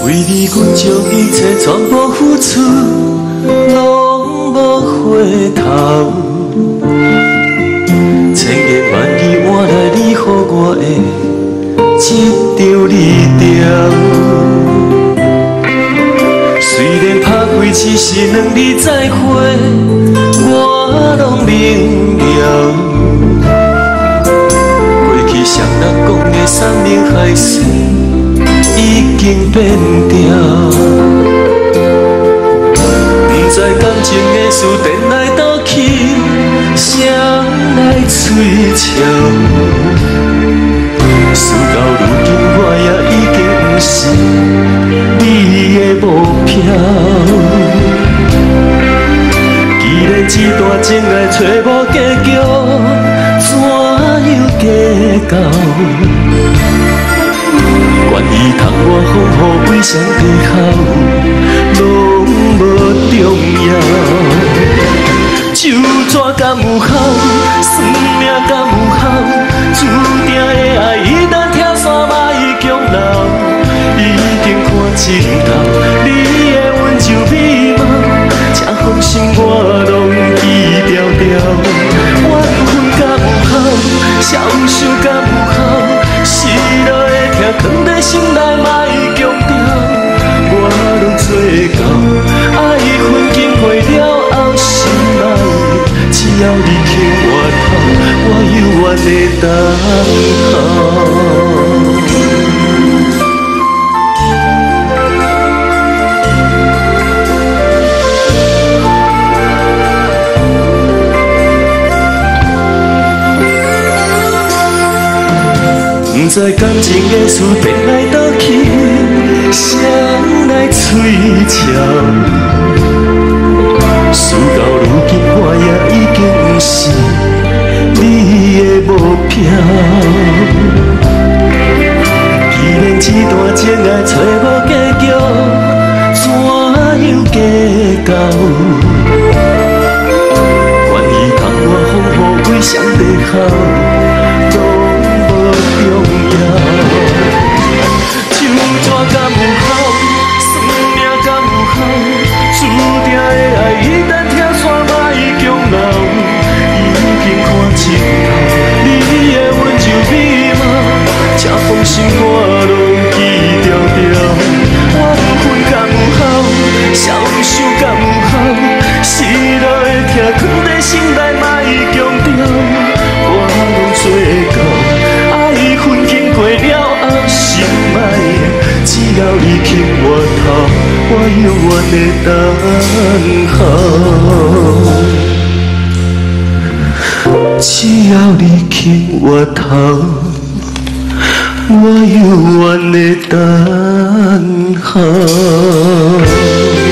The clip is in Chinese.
为你，阮将一切全部付出，拢无回头。千言万语换来你予我的一张字条。虽然拍开只是两字再会，我拢明了。过去谁人讲的山盟海誓，已经变掉。不知感情的事电来倒去，谁来催笑？事到如今，我也已经不是你的目标。既然这段情爱找无结局，怎样计较？愿意通我风雨为谁背后，拢无重要。手纸敢有效，算命敢有效，注定的爱一旦拆散，嘛已强留。已经看尽头，你的温柔美貌，这封信我拢记牢牢。缘分敢有效，相守敢有效，失落的痛藏在心内，嘛已强调。我拢做到，爱分经过了后，心爱只要你肯回头，我犹原会等候。不知感情的事变来倒去，谁来催笑？事到如今，我也已经不是你的目标。既然这段情爱找无结局，怎样计较？愿意通我风雨为谁背后？重要，手纸敢有效，算命敢有效，注定的爱一旦拆散，嘛已强留。已经看尽头，你的温柔美貌，这封信我拢记牢牢。缘分敢有效，相守敢有效，失落的痛藏在心内，嘛已强调。我拢做到。分经过了后，心爱的，只要你肯回头，我永远会等候。只要你肯回头，我永远会等候。